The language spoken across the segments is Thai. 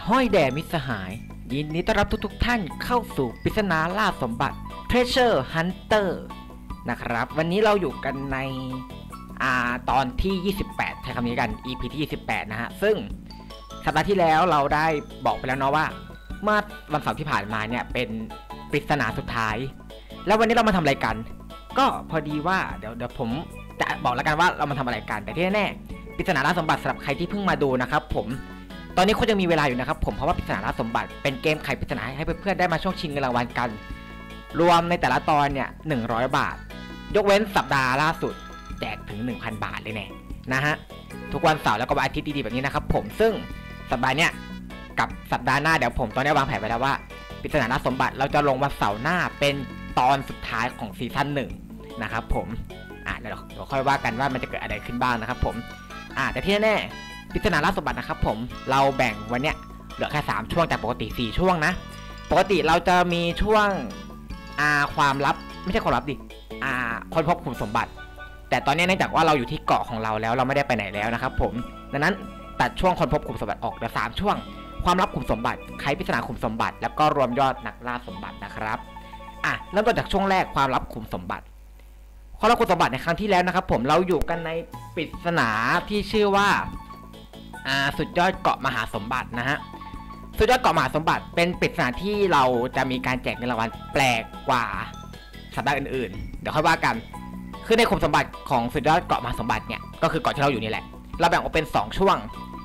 ห้อยแด่มิตรสหายยินดีต้อนรับทุกท่านเข้าสู่ปริศนาล่าสมบัติ Treasure Hunter นะครับวันนี้เราอยู่กันในตอนที่28ใช้คำนี้กัน EP ที่28นะฮะซึ่งสัปดาห์ที่แล้วเราได้บอกไปแล้วเนาะว่าเมื่อวันเสาร์ที่ผ่านมาเนี่ยเป็นปริศนาสุดท้ายแล้ววันนี้เรามาทำอะไรกันก็พอดีว่าเดี๋ยวผมจะบอกแล้วกันว่าเรามาทำอะไรกันแต่ที่แน่ๆปริศนาล่าสมบัติสำหรับใครที่เพิ่งมาดูนะครับผมตอนนี้คุณยังมีเวลาอยู่นะครับผมเพราะว่าปริศนาล่าสมบัติเป็นเกมไขปริศนาให้เพื่อนๆได้มาช่วงชิงเงินรางวัลกันรวมในแต่ละตอนเนี่ย100 บาทยกเว้นสัปดาห์ล่าสุดแจกถึง 1,000 บาทเลยแน่นะฮะทุกวันเสาร์แล้วก็วันอาทิตย์ดีๆแบบนี้นะครับผมซึ่งสัปดาห์เนี้ยกับสัปดาห์หน้าเดี๋ยวผมตอนนี้วางแผนไว้แล้วว่าปริศนาล่าสมบัติเราจะลงวันเสาร์หน้าเป็นตอนสุดท้ายของซีซั่น1นะครับผมเดี๋ยวค่อยว่ากันว่ามันจะเกิดอะไรขึ้นบ้างนะครับผมแต่ที่แน่ๆปริศนาล่าสมบัตินะครับผมเราแบ่งวันเนี้ยเหลือแค่3ช่วงจากปกติ4ช่วงนะปกติเราจะมีช่วงความลับไม่ใช่ความลับดิค้นพบขุมสมบัติแต่ตอนนี้เนื่องจากว่าเราอยู่ที่เกาะของเราแล้วเราไม่ได้ไปไหนแล้วนะครับผมดังนั้นตัดช่วงค้นพบขุมสมบัติออกเหลือ3ช่วงความลับขุมสมบัติไขปริศนาขุมสมบัติแล้วก็รวมยอดนักล่าสมบัตินะครับเริ่มต้นจากช่วงแรกความลับขุมสมบัติความลับขุมสมบัติในครั้งที่แล้วนะครับผมเราอยู่กันในปริศนาที่ชื่อว่าสุดยอดเกาะมหาสมบัตินะฮะสุดยอดเกาะมหาสมบัติเป็นปริศนาที่เราจะมีการแจกเงินรางวัลแปลกกว่าสัปดาห์อื่นๆเดี๋ยวค่อยว่ากันคือในขุมสมบัติของสุดยอดเกาะมหาสมบัติเนี่ยก็คือเกาะที่เราอยู่นี่แหละเราแบ่งออกเป็น2ช่วง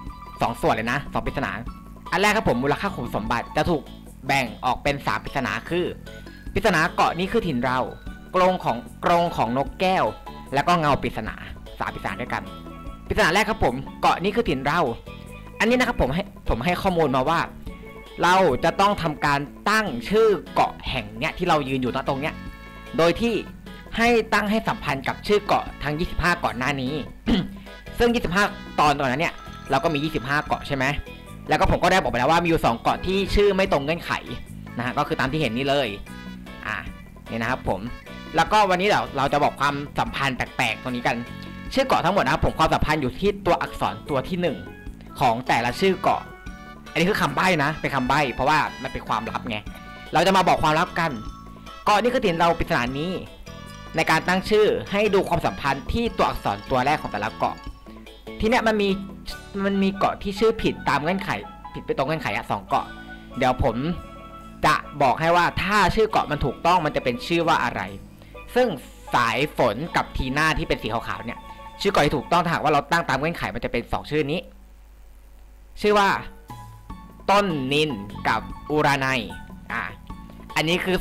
2ส่วนเลยนะ2ปริศนาอันแรกครับผมมูลค่าขุมสมบัติจะถูกแบ่งออกเป็น3ปริศนาคือปริศนาเกาะนี้คือถิ่นเรากรงของนกแก้วแล้วก็เงาปริศนา3ปริศนาด้วยกันปริศนาแรกครับผมเกาะนี้คือถิ่นเราอันนี้นะครับผมให้ข้อมูลมาว่าเราจะต้องทำการตั้งชื่อเกาะแห่งเนี้ยที่เรายืนอยู่ตรงเนี้ยโดยที่ให้ตั้งให้สัมพันธ์กับชื่อเกาะทั้ง25ก่อนหน้านี้ ซึ่ง25ตอนนั้นเนี่ยเราก็มี25เกาะใช่ไหมแล้วก็ผมก็ได้บอกไปแล้วว่ามีอยู่2เกาะที่ชื่อไม่ตรงเงื่อนไขนะฮะก็คือตามที่เห็นนี่เลยนี่นะครับผมแล้วก็วันนี้เราจะบอกความสัมพันธ์แปลกๆตรงนี้กันชื่อเกาะทั้งหมดนะครับผมความสัมพันธ์อยู่ที่ตัวอักษรตัวที่1ของแต่ละชื่อเกาะอันนี้คือคำใบ้นะเป็นคำใบ้เพราะว่ามันเป็นความลับไงเราจะมาบอกความลับกันเกาะนี้คือถิ่นเราปริศนานี้ในการตั้งชื่อให้ดูความสัมพันธ์ที่ตัวอักษรตัวแรกของแต่ละเกาะทีเนี้ยมันมีเกาะที่ชื่อผิดตามเงื่อนไขผิดไปตรงเงื่อนไข2เกาะเดี๋ยวผมจะบอกให้ว่าถ้าชื่อเกาะมันถูกต้องมันจะเป็นชื่อว่าอะไรซึ่งสายฝนกับทีน่าที่เป็นสีขาวๆเนี่ยชื่อเกาะที่ถูกต้องถ้าหากว่าเราตั้งตามเงื่อนไขมันจะเป็น2ชื่อนี้ชื่อว่าต้นนินกับอูราไนอันนี้คือ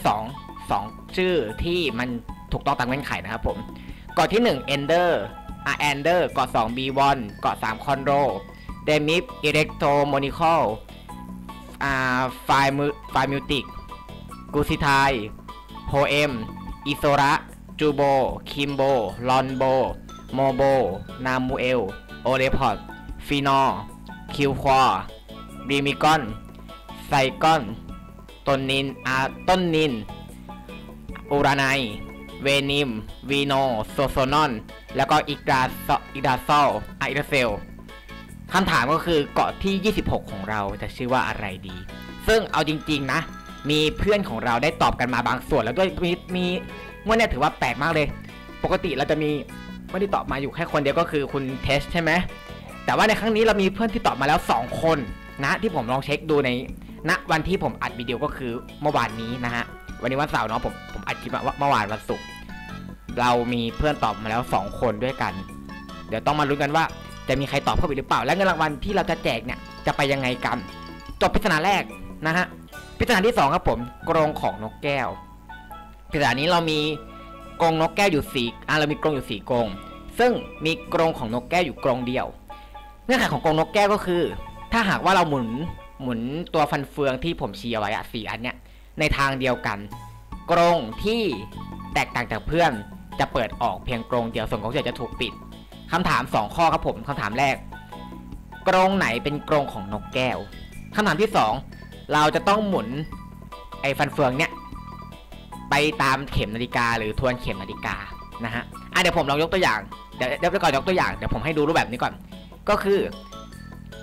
2ชื่อที่มันถูกต้องตามเงื่อนไขนะครับผมเกาะที่1 Ender แอนเดอร์เกาะ2 B1 เกาะ3 คอนโดเดมิฟอิเล็กโทรโมนิคอลไฟมิวติกกูซิไทโพเอมอิโซระจูโบคิมโบลอนโบโมโบนามูเอลโอเดพอดฟีนอลคิวควอรีมิกอนไซกอนต้นนินอูราไนเวนิมวีโนโซโซนอนแล้วก็อิกดาซอลอิดาเซลคำถามก็คือเกาะที่26ของเราจะชื่อว่าอะไรดีซึ่งเอาจริงๆนะมีเพื่อนของเราได้ตอบกันมาบางส่วนแล้วด้วยมีวันนี้ถือว่าแปลกมากเลยปกติเราจะมีไม่ได้ตอบมาอยู่แค่คนเดียวก็คือคุณเทสใช่ไหมแต่ว่าในครั้งนี้เรามีเพื่อนที่ตอบมาแล้ว2คนนะที่ผมลองเช็คดูในวันที่ผมอัดวิดีโอก็คือเมื่อวานนี้นะฮะวันนี้วันเสาร์เนาะผมอัดคลิปว่าเมื่อวานวันศุกร์เรามีเพื่อนตอบมาแล้ว2คนด้วยกันเดี๋ยวต้องมาลุ้นกันว่าจะมีใครตอบเข้าไปหรือเปล่าและเงินรางวัลที่เราจะแจกเนี่ยจะไปยังไงกันจบปริศนาแรกนะฮะปริศนาที่2ครับผมกรงของนกแก้วปริศนานี้เรามีกรงนกแก้วอยู่เรามีกรงอยู่4กรงซึ่งมีกรงของนกแก้วอยู่กรงเดียวเงื่อนไขของกรงนกแก้วก็คือถ้าหากว่าเราหมุนตัวฟันเฟืองที่ผมชี้เอาไว้4อันเนี้ยในทางเดียวกันกรงที่แตกต่างจากเพื่อนจะเปิดออกเพียงกรงเดียวส่วนกรงที่จะถูกปิดคำถาม2ข้อครับผมคำถามแรกกรงไหนเป็นกรงของนกแก้วคำถามที่2เราจะต้องหมุนไอ้ฟันเฟืองเนี้ยไปตามเข็มนาฬิกาหรือทวนเข็มนาฬิกานะฮะเดี๋ยวผมลองยกตัวอย่างเดี๋ยวก่อนยกตัวอย่างเดี๋ยวผมให้ดูรูปแบบนี้ก่อนก็คือ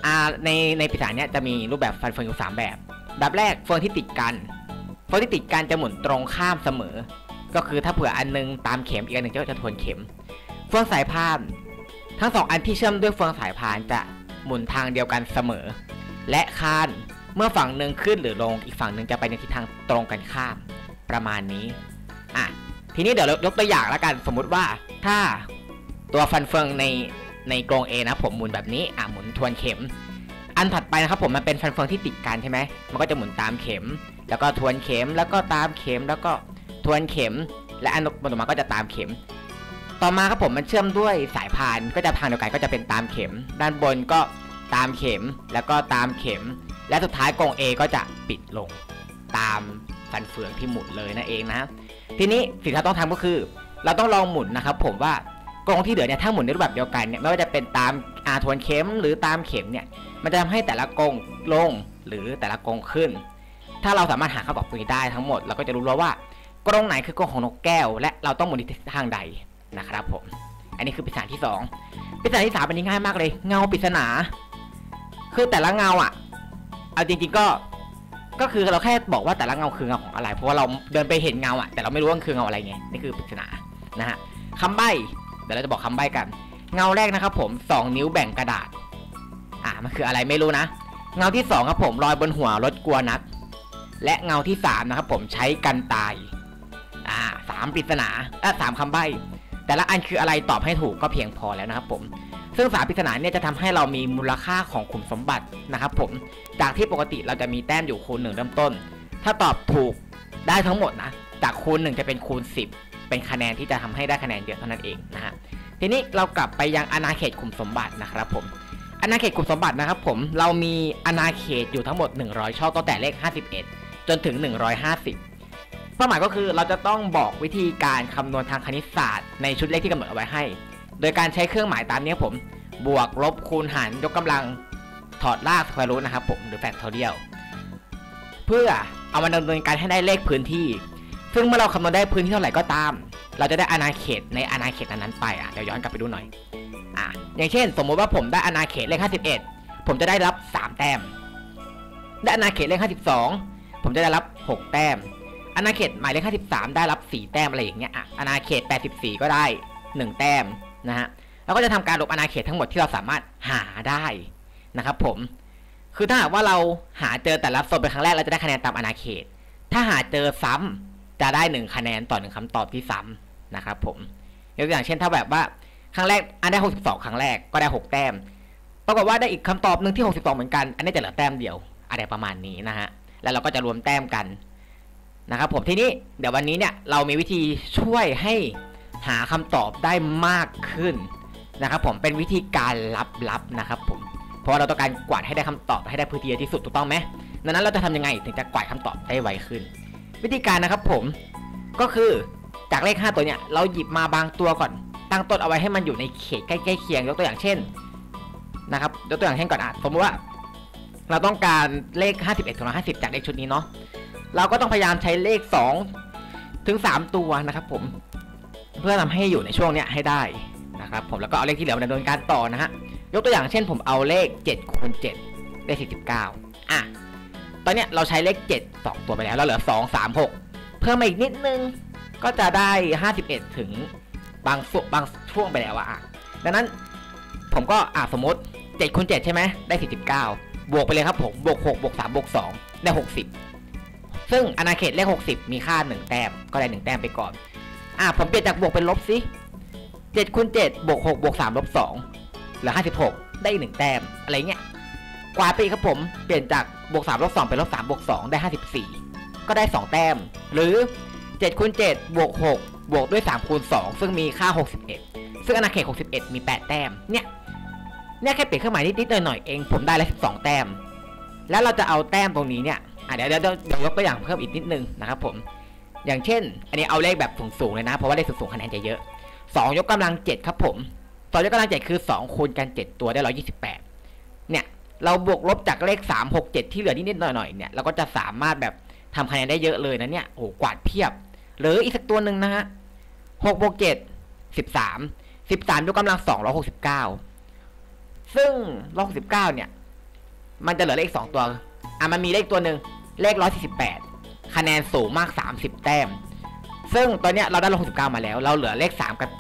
ในปริศนาเนี่ยจะมีรูปแบบฟันเฟืองอยู่3แบบแบบแรกเฟืองที่ติดกันเฟืองที่ติดกันจะหมุนตรงข้ามเสมอก็คือถ้าเผื่ออันนึงตามเข็มอีกอันนึงก็จะทวนเข็มเฟืองสายพานทั้ง2อันที่เชื่อมด้วยเฟืองสายพานจะหมุนทางเดียวกันเสมอและคานเมื่อฝั่งหนึ่งขึ้นหรือลงอีกฝั่งหนึ่งจะไปในทิศทางตรงกันข้ามประมาณนี้ทีนี้เดี๋ยวยกตัวอย่างแล้วกันสมมุติว่าถ้าตัวฟันเฟืองในกรง A นะผมหมุนแบบนี้หมุนทวนเข็มอันถัดไปนะครับผมมันเป็นฟันเฟืองที่ติดกันใช่ไหมมันก็จะหมุนตามเข็มแล้วก็ทวนเข็มแล้วก็ตามเข็มแล้วก็ทวนเข็มและอันต่อมาก็จะตามเข็มต่อมาครับผมมันเชื่อมด้วยสายพานก็จะทางเดียวกันก็จะเป็นตามเข็มด้านบนก็ตามเข็มแล้วก็ตามเข็มและสุดท้ายกรง A ก็จะปิดลงตามฟันเฟืองที่หมุนเลยนั่นเองนะทีนี้สิ่งที่เราต้องทำก็คือเราต้องลองหมุนนะครับผมว่ากรงที่เหลือเนี่ยถ้าหมุนในรูปแบบเดียวกันเนี่ยไม่ว่าจะเป็นตามทวนเข็มหรือตามเข็มเนี่ยมันจะทำให้แต่ละกรงลงหรือแต่ละกรงขึ้นถ้าเราสามารถหาคำตอบตรงนี้ได้ทั้งหมดเราก็จะรู้แล้วว่ากรงไหนคือกรงของนกแก้วและเราต้องหมุนในทิศทางใดนะครับผมอันนี้คือปริศนาที่2ปริศนาที่3เป็นง่ายมากเลยเงาปริศนาคือแต่ละเงาเอาจริงๆก็คือเราแค่บอกว่าแต่ละเงาคือเงาของอะไรเพราะว่าเราเดินไปเห็นเงาแต่เราไม่รู้ว่าคือเงาอะไรไงนี่คือปริศนานะฮะคำใบ้เดี๋ยวเราจะบอกคำใบ้กันเงาแรกนะครับผม2นิ้วแบ่งกระดาษมันคืออะไรไม่รู้นะเงาที่2ครับผมลอยบนหัวรถกลัวนักและเงาที่3นะครับผมใช้กันตาย3ปริศนา3คำใบ้แต่ละอันคืออะไรตอบให้ถูกก็เพียงพอแล้วนะครับผมซึ่ง3ปริศนาเนี่ยจะทำให้เรามีมูลค่าของขุมสมบัตินะครับผมจากที่ปกติเราจะมีแต้มอยู่คูณ1เริ่มต้นถ้าตอบถูกได้ทั้งหมดนะจากคูณ1จะเป็นคูณ10เป็นคะแนนที่จะทำให้ได้คะแนนเยอะเท่านั้นเองนะฮะทีนี้เรากลับไปยังอาณาเขตขุมสมบัตินะครับผมอาณาเขตขุมสมบัตินะครับผมเรามีอาณาเขตอยู่ทั้งหมด100ช่องตั้งแต่เลข51จนถึง150เป้าหมายก็คือเราจะต้องบอกวิธีการคำนวณทางคณิตศาสตร์ในชุดเลขที่กำหนดเอาไว้ให้โดยการใช้เครื่องหมายตามนี้ผมบวกลบคูณหารยกกำลังถอดรากสแควร์รูทนะครับผมหรือแฟกทอเรียลเพื่อเอามาดำเนินการให้ได้เลขพื้นที่ซึ่งเมื่อเราคำนวณได้พื้นที่เท่าไหร่ก็ตามเราจะได้อาณาเขตในอาณาเขตนั้นไปเดี๋ยวย้อนกลับไปดูหน่อยอย่างเช่นสมมติว่าผมได้อาณาเขตเลข51ผมจะได้รับ3แต้มได้อาณาเขตเลข52ผมจะได้รับ6แต้มอาณาเขตหมายเลข53ได้รับ4แต้มอะไรอย่างเงี้ยอาณาเขต84ก็ได้1แต้มนะฮะแล้วก็จะทำการลบอาณาเขตทั้งหมดที่เราสามารถหาได้นะครับผมคือถ้าหากว่าเราหาเจอแต่ละโซนเป็นครั้งแรกเราจะได้คะแนนตามอาณาเขตถ้าหาเจอซ้ำจะได้1คะแนนต่อ1คำตอบที่ซ้ำนะครับผมยกตัวอย่างเช่นถ้าแบบว่าครั้งแรกได้62ครั้งแรกก็ได้6แต้มปรากฏว่าได้อีกคำตอบหนึ่งที่62เหมือนกันอันนี้จะเหลือแต้มเดียวอะไรประมาณนี้นะฮะแล้วเราก็จะรวมแต้มกันนะครับผมทีนี้เดี๋ยววันนี้เนี่ยเรามีวิธีช่วยให้หาคำตอบได้มากขึ้นนะครับผมเป็นวิธีการลับๆนะครับผมเพราะเราต้องการกวาดให้ได้คำตอบให้ได้พื้นที่เยอะที่สุดถูกต้องไหมดังนั้นเราจะทำยังไงถึงจะกวาดคำตอบได้ไวขึ้นวิธีการนะครับผมก็คือจากเลข5ตัวเนี่ยเราหยิบมาบางตัวก่อนตั้งต้นเอาไว้ให้มันอยู่ในเขตใกล้ๆเคียงยกตัวอย่างเช่นนะครับยกตัวอย่างเช่นก่อนสมมติว่าเราต้องการเลข51ถึง150จากเลขชุดนี้เนาะเราก็ต้องพยายามใช้เลข2ถึง3ตัวนะครับผมเพื่อทำให้อยู่ในช่วงเนี้ยให้ได้นะครับผมแล้วก็เอาเลขที่เหลือมาดำเนินการต่อนะฮะยกตัวอย่างเช่นผมเอาเลข7คูณ7ได้49ตอนเนี้ยเราใช้เลข7 2ตัวไปแล้วเราเหลือ2 3 6เพิ่มมาอีกนิดนึงก็จะได้51ถึงบางช่วงไปแล้วดังนั้นผมก็สมมติ7คูณ7ใช่ไหมได้49บวกไปเลยครับผมบวก6บวก3บวก2ได้60ซึ่งอาณาเขตเลข60มีค่า1แต้มก็ได้1แต้มไปก่อนผมเปลี่ยนจากบวกเป็นลบสิ7คูณ7บวก6บวก3ลบ2เหลือ56ได้1แต้มอะไรเงี้ยกว่าไปครับผมเปลี่ยนจากบวก3ลบ2เป็นลบ3บวก2ได้54ก็ได้2แต้มหรือ7คูณ7บวก6บวกด้วย3คูณ2ซึ่งมีค่า61ซึ่งอาณาเขต61มี8แต้มเนี่ยแค่เปลี่ยนเครื่องหมายนิดๆหน่อยๆเองผมได้แล้ว12แต้มแล้วเราจะเอาแต้มตรงนี้เนี่ยเดี๋ยวยกตัวอย่างเพิ่มอีกนิดนึงนะครับผมอย่างเช่นอันนี้เอาเลขแบบสูงๆเลยนะเพราะว่าเลขสูงๆคะแนนจะเยอะ2ยกกำลัง7ครับผม2ยกกำลัง7คือ2คูณกัน7ตัวได้128เนี่ยเราบวกลบจากเลข3 6 7ที่เหลือนิดๆหน่อยๆเนี่ยเราก็จะสามารถแบบทำคะแนนได้เยอะเลยนะเนี่ยโอ้กวาดเพียบหรืออีกสักตัวหนึ่งนะฮะ6บวก7 13ยกกำลัง2 169ซึ่ง169เนี่ยมันจะเหลือเลข2ตัวมันมีเลขตัวหนึ่งเลข148คะแนนสูงมาก30แต้มซึ่งตอนนี้เราได้169มาแล้วเราเหลือเลข3กับ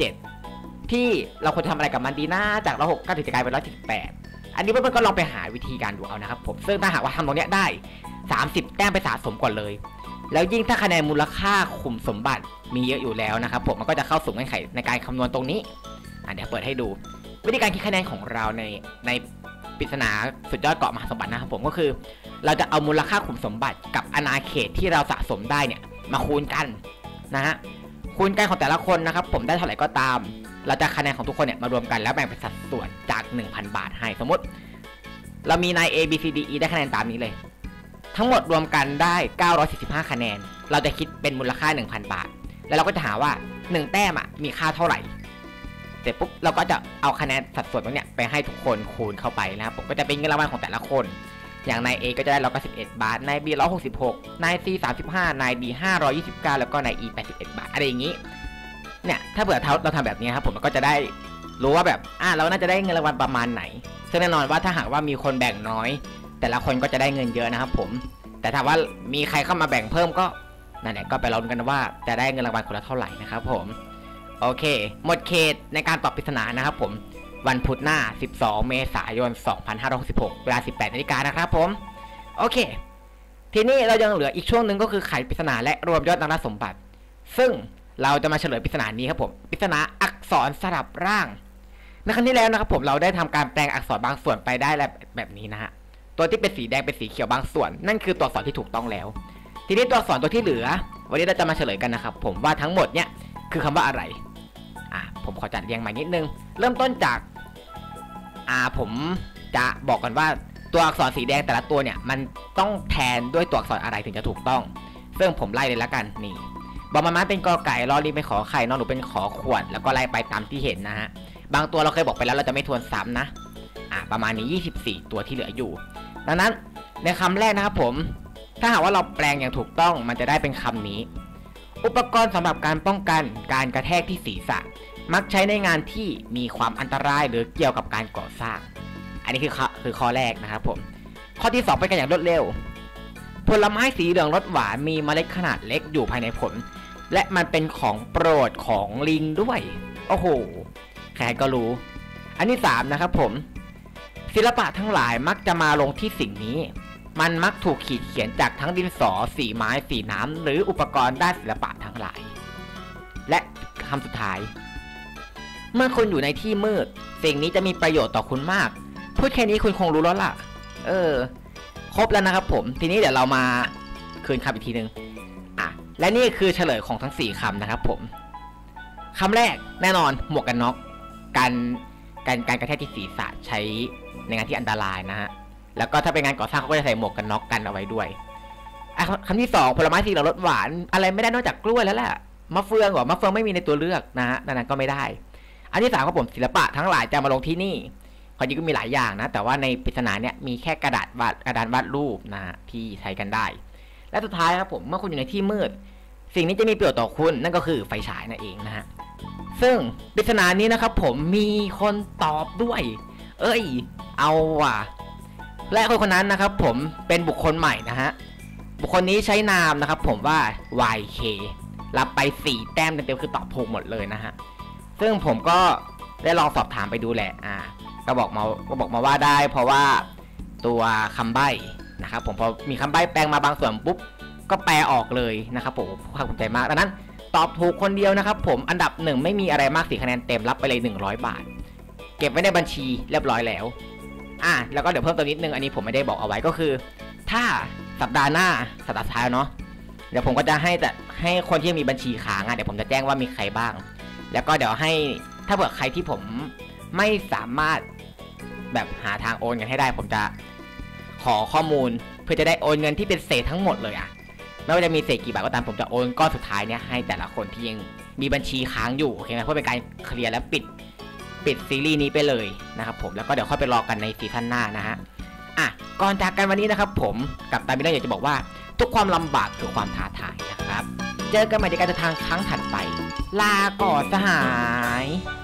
7ที่เราควรทำอะไรกับมันดีนะจาก169ถึงจะกลายเป็น178อันนี้เพื่อนๆก็ลองไปหาวิธีการดูเอานะครับผมซึ่งถ้าหากว่าทำตรงนี้ได้30แต้มไปสะสมก่อนเลยแล้วยิ่งถ้าคะแนนมูลค่าขุมสมบัติมีเยอะอยู่แล้วนะครับผมมันก็จะเข้าสู่เงื่อนไขในการคำนวณตรงนี้เดี๋ยวเปิดให้ดูวิธีการคิดคะแนนของเราในปริศนาสุดยอดเกาะมหาสมบัตินะครับผมก็คือเราจะเอามูลค่าขุมสมบัติกับอาณาเขตที่เราสะสมได้เนี่ยมาคูณกันนะฮะคูณกันของแต่ละคนนะครับผมได้เท่าไหร่ก็ตามเราจะคะแนนของทุกคนเนี่ยมารวมกันแล้วแบ่งเป็นสัดส่วนจาก 1,000 บาทให้สมมติเรามีนาย A B C D E ได้คะแนนตามนี้เลยทั้งหมดรวมกันได้945คะแนนเราจะคิดเป็นมูลค่า 1,000 บาทแล้วเราก็จะหาว่า1แต้มมีค่าเท่าไหร่เสร็จปุ๊บเราก็จะเอาคะแนนสัดส่วนตรงเนี้ยไปให้ทุกคนคูณเข้าไปนะครับผมก็จะเป็นเงินรางวัลของแต่ละคนอย่างนาย A ก็จะได้191บาทนาย B 166นาย C 35นาย D 529แล้วก็นาย E 81บาทอะไรอย่างนี้เนี่ยถ้าเผื่อเราทำแบบนี้ครับผมก็จะได้รู้ว่าแบบเราน่าจะได้เงินรางวัลประมาณไหนซึ่งแน่นอนว่าถ้าหากว่ามีคนแบ่งน้อยแต่ละคนก็จะได้เงินเยอะนะครับผมแต่ถ้าว่ามีใครเข้ามาแบ่งเพิ่มก็นั่นแหละก็ไปลุ้นกันว่าจะได้เงินรางวัลคนละเท่าไหร่นะครับผมโอเคหมดเขตในการตอบปริศนานะครับผมวันพุธหน้า12เมษายน2566เวลา 18 นาฬิกานะครับผมโอเคทีนี้เรายังเหลืออีกช่วงหนึ่งก็คือไขปริศนาและรวมยอดนักล่าสมบัติซึ่งเราจะมาเฉลยปริศนานี้ครับผมปริศนาอักษรสลับร่างในครั้งที่แล้วนะครับผมเราได้ทำการแปลงอักษรบางส่วนไปได้แบบนี้นะฮะตัวที่เป็นสีแดงเป็นสีเขียวบางส่วนนั่นคือตัวอักษรที่ถูกต้องแล้วทีนี้ตัวอักษรตัวที่เหลือวันนี้เราจะมาเฉลยกันนะครับผมว่าทั้งหมดเนี่ยคือคำว่าอะไรผมขอจัดเรียงใหม่นิดนึงเริ่มต้นจากผมจะบอกกันว่าตัวอักษรสีแดงแต่ละตัวเนี่ยมันต้องแทนด้วยตัวอักษรอะไรถึงจะถูกต้องซึ่งผมไล่เลยละกันนี่บอมมาเป็นกอไก่ลอลิงเป็นขอไข่นอนหนูเป็นขอขวดแล้วก็ไล่ไปตามที่เห็นนะฮะบางตัวเราเคยบอกไปแล้วเราจะไม่ทวนซ้ำนะประมาณนี้24ตัวที่เหลืออยู่ดังนั้นในคำแรกนะครับผมถ้าหากว่าเราแปลงอย่างถูกต้องมันจะได้เป็นคำนี้อุปกรณ์สำหรับการป้องกันการกระแทกที่ศีรษะมักใช้ในงานที่มีความอันตรายหรือเกี่ยวกับการก่อสร้างอันนี้คือข้อแรกนะครับผมข้อที่2ไปกันอย่างรวดเร็วผลไม้สีเหลืองรสหวานมีเมล็ดขนาดเล็กอยู่ภายในผลและมันเป็นของโปรดของลิงด้วยโอ้โหใครก็รู้อันที่3นะครับผมศิลปะทั้งหลายมักจะมาลงที่สิ่งนี้มันมักถูกขีดเขียนจากทั้งดินสอสีไม้สีน้ำหรืออุปกรณ์ด้านศิลปะทั้งหลายและคำสุดท้ายเมื่อคุณอยู่ในที่มืดสิ่งนี้จะมีประโยชน์ต่อคุณมากพูดแค่นี้คุณคงรู้แล้วล่ะครบแล้วนะครับผมทีนี้เดี๋ยวเรามาคืนคำอีกทีนึงและนี่คือเฉลยของทั้ง4คำนะครับผมคำแรกแน่นอนหมวกกันน็อกการกระแทกที่ศีรษะใช้ในงานที่อันตรายนะฮะแล้วก็ถ้าเป็นงานก่อสร้างเขาก็จะใส่หมวกกันน็อกกันเอาไว้ด้วยคำที่2ผลไม้สีเหลืองรสหวานอะไรไม่ได้นอกจากกล้วยแล้วแหละมะเฟืองมะเฟืองไม่มีในตัวเลือกนะฮะดังนั้นก็ไม่ได้อันที่3ครับผมศิลปะทั้งหลายจะมาลงที่นี่ความจริงก็มีหลายอย่างนะแต่ว่าในปริศนาเนี่ยมีแค่กระดานวาดรูปนะฮะที่ใช้กันได้และสุดท้ายครับผมเมื่อคุณอยู่ในที่มืดสิ่งนี้จะมีประโยชน์ต่อคุณนั่นก็คือไฟฉายนั่นเองนะฮะซึ่งปริศนานี้นะครับผมมีคนตอบด้วยเอาว่ะและคนนั้นนะครับผมเป็นบุคคลใหม่นะฮะบุคคลนี้ใช้นามนะครับผมว่า YK รับไป4แต้มเต็มๆคือตอบถูกหมดเลยนะฮะซึ่งผมก็ได้ลองสอบถามไปดูแหละก็บอกมาว่าได้เพราะว่าตัวคำใบ้นะครับผมพอมีคำใบ้แปลงมาบางส่วนปุ๊บก็แปลออกเลยนะครับผมภาคภูมิใจมากดังนั้นตอบถูกคนเดียวนะครับผมอันดับ1ไม่มีอะไรมาก4คะแนนเต็มรับไปเลย100 บาทเก็บไว้ในบัญชีเรียบร้อยแล้วแล้วก็เดี๋ยวเพิ่มตัวนิดนึงอันนี้ผมไม่ได้บอกเอาไว้ก็คือถ้าสัปดาห์หน้าสัปดาห์ท้ายเนาะเดี๋ยวผมก็จะให้คนที่มีบัญชีค้างเดี๋ยวผมจะแจ้งว่ามีใครบ้างแล้วก็เดี๋ยวให้ถ้าเผื่อใครที่ผมไม่สามารถแบบหาทางโอนเงินให้ได้ผมจะขอข้อมูลเพื่อจะได้โอนเงินที่เป็นเศษทั้งหมดเลยไม่ว่าจะมีเศษกี่บาทก็ตามผมจะโอนก้อนสุดท้ายเนี่ยให้แต่ละคนที่ยังมีบัญชีค้างอยู่โอเคไหมเพื่อเป็นการเคลียร์และปิดซีรีส์นี้ไปเลยนะครับผมแล้วก็เดี๋ยวค่อยไปรอกันในซีซั่นหน้านะฮะก่อนจากกันวันนี้นะครับผมกับตามิเล่อยากจะบอกว่าทุกความลำบากคือความท้าทายนะครับเจอกันใหม่ในการเดินทางครั้งถัดไปลาก่อนสหาย